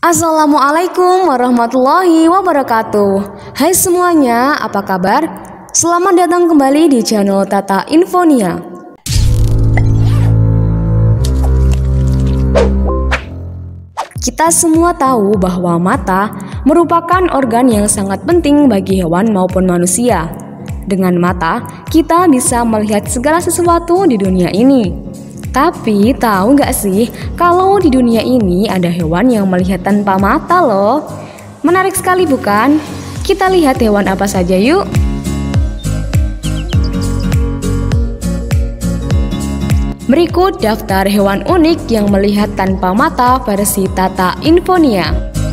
Assalamualaikum warahmatullahi wabarakatuh. Hai semuanya, apa kabar? Selamat datang kembali di channel Tata Infonia. Kita semua tahu bahwa mata merupakan organ yang sangat penting bagi hewan maupun manusia. Dengan mata, kita bisa melihat segala sesuatu di dunia ini. Tapi tahu nggak sih kalau di dunia ini ada hewan yang melihat tanpa mata loh? Menarik sekali bukan? Kita lihat hewan apa saja yuk. Berikut daftar hewan unik yang melihat tanpa mata versi Tata Infonia.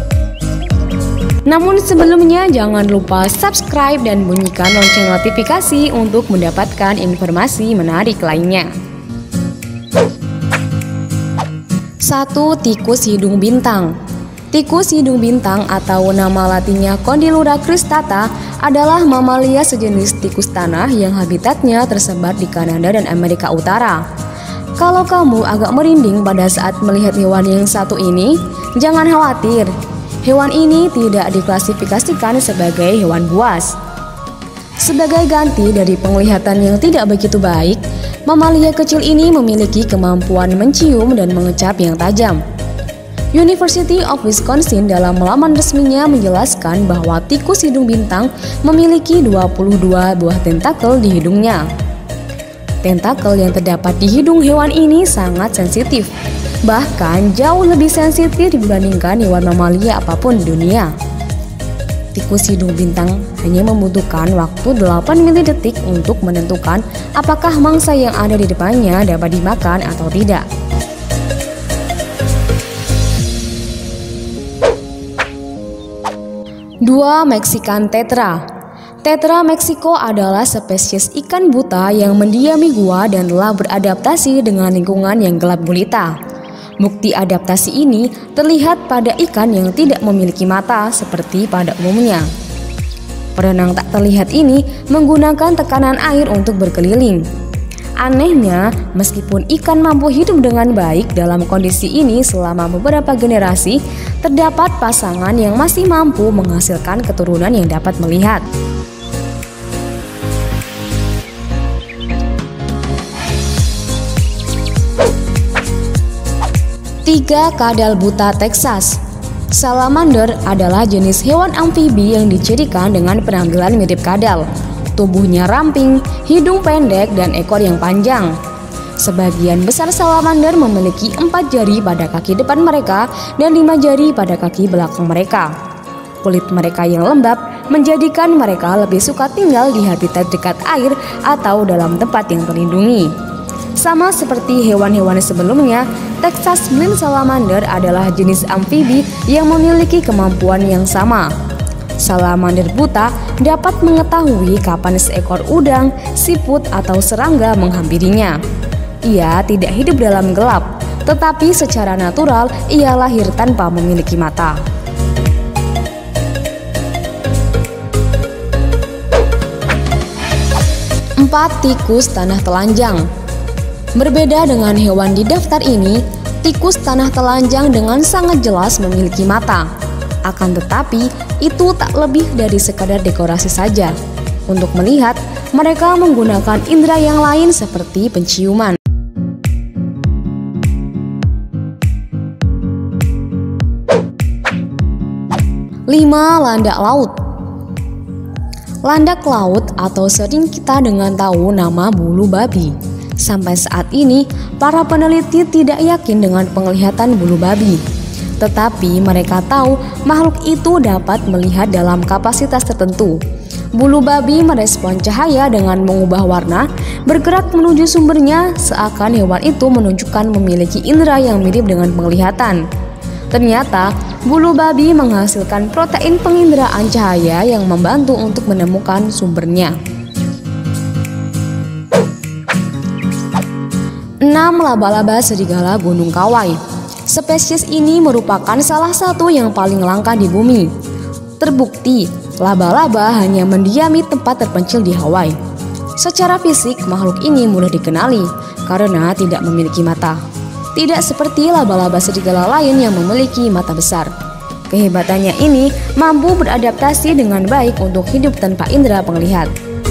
Namun sebelumnya jangan lupa subscribe dan bunyikan lonceng notifikasi untuk mendapatkan informasi menarik lainnya. 1. Tikus hidung bintang. Tikus hidung bintang atau nama latinnya Condylura cristata adalah mamalia sejenis tikus tanah yang habitatnya tersebar di Kanada dan Amerika Utara. Kalau kamu agak merinding pada saat melihat hewan yang satu ini, jangan khawatir. Hewan ini tidak diklasifikasikan sebagai hewan buas. Sebagai ganti dari penglihatan yang tidak begitu baik, mamalia kecil ini memiliki kemampuan mencium dan mengecap yang tajam. University of Wisconsin dalam laman resminya menjelaskan bahwa tikus hidung bintang memiliki 22 buah tentakel di hidungnya. Tentakel yang terdapat di hidung hewan ini sangat sensitif, bahkan jauh lebih sensitif dibandingkan hewan mamalia apapun di dunia. Tikus hidung bintang hanya membutuhkan waktu 8 milidetik untuk menentukan apakah mangsa yang ada di depannya dapat dimakan atau tidak. Dua, Mexican tetra. Tetra Mexico adalah spesies ikan buta yang mendiami gua dan telah beradaptasi dengan lingkungan yang gelap gulita. Bukti adaptasi ini terlihat pada ikan yang tidak memiliki mata seperti pada umumnya. Perenang tak terlihat ini menggunakan tekanan air untuk berkeliling. Anehnya, meskipun ikan mampu hidup dengan baik dalam kondisi ini selama beberapa generasi, terdapat pasangan yang masih mampu menghasilkan keturunan yang dapat melihat. 3. Kadal buta Texas. Salamander adalah jenis hewan amfibi yang dicirikan dengan penampilan mirip kadal. Tubuhnya ramping, hidung pendek, dan ekor yang panjang. Sebagian besar salamander memiliki 4 jari pada kaki depan mereka dan 5 jari pada kaki belakang mereka. Kulit mereka yang lembab menjadikan mereka lebih suka tinggal di habitat dekat air atau dalam tempat yang terlindungi. Sama seperti hewan-hewan sebelumnya, Texas Blind Salamander adalah jenis amfibi yang memiliki kemampuan yang sama. Salamander buta dapat mengetahui kapan seekor udang, siput, atau serangga menghampirinya. Ia tidak hidup dalam gelap, tetapi secara natural ia lahir tanpa memiliki mata. 4. Tikus tanah telanjang. Berbeda dengan hewan di daftar ini, tikus tanah telanjang dengan sangat jelas memiliki mata. Akan tetapi, itu tak lebih dari sekadar dekorasi saja. Untuk melihat, mereka menggunakan indera yang lain seperti penciuman. 5. Landak laut. Landak laut atau sering kita dengan tahu nama bulu babi. Sampai saat ini, para peneliti tidak yakin dengan penglihatan bulu babi. Tetapi mereka tahu makhluk itu dapat melihat dalam kapasitas tertentu. Bulu babi merespon cahaya dengan mengubah warna, bergerak menuju sumbernya seakan hewan itu menunjukkan memiliki indera yang mirip dengan penglihatan. Ternyata, bulu babi menghasilkan protein penginderaan cahaya yang membantu untuk menemukan sumbernya. 6. Laba-laba serigala gunung kawai. Spesies ini merupakan salah satu yang paling langka di bumi. Terbukti, laba-laba hanya mendiami tempat terpencil di Hawaii. Secara fisik, makhluk ini mudah dikenali karena tidak memiliki mata. Tidak seperti laba-laba serigala lain yang memiliki mata besar. Kehebatannya ini mampu beradaptasi dengan baik untuk hidup tanpa indera penglihat.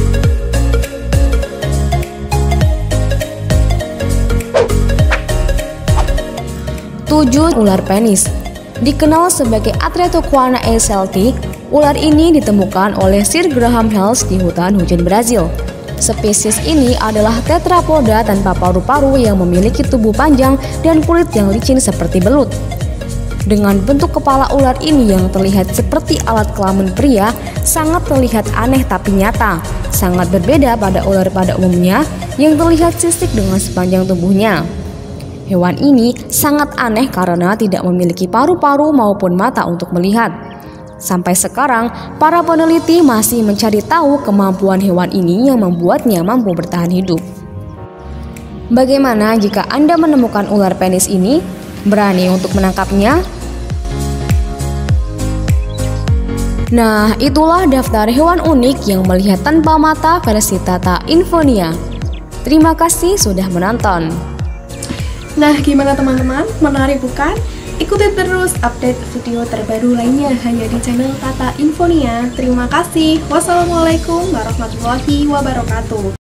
7. Ular penis. Dikenal sebagai Atretoquana excelti, ular ini ditemukan oleh Sir Graham Hales di hutan hujan Brazil. Spesies ini adalah tetrapoda tanpa paru-paru yang memiliki tubuh panjang dan kulit yang licin seperti belut. Dengan bentuk kepala ular ini yang terlihat seperti alat kelamin pria, sangat terlihat aneh tapi nyata. Sangat berbeda pada ular pada umumnya yang terlihat sisik dengan sepanjang tubuhnya. Hewan ini sangat aneh karena tidak memiliki paru-paru maupun mata untuk melihat. Sampai sekarang, para peneliti masih mencari tahu kemampuan hewan ini yang membuatnya mampu bertahan hidup. Bagaimana jika Anda menemukan ular penis ini? Berani untuk menangkapnya? Nah, itulah daftar hewan unik yang melihat tanpa mata versi Tata Infonia. Terima kasih sudah menonton. Nah, gimana teman-teman? Menarik bukan? Ikuti terus update video terbaru lainnya hanya di channel Tata Infonia. Terima kasih. Wassalamualaikum warahmatullahi wabarakatuh.